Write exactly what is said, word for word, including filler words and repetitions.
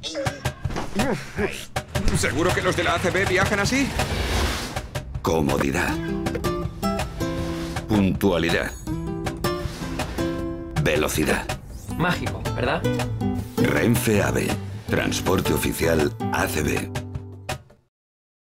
¿Seguro que los de la A C B viajan así? Comodidad. Puntualidad. Velocidad. Mágico, ¿verdad? Renfe AVE. Transporte oficial A C B.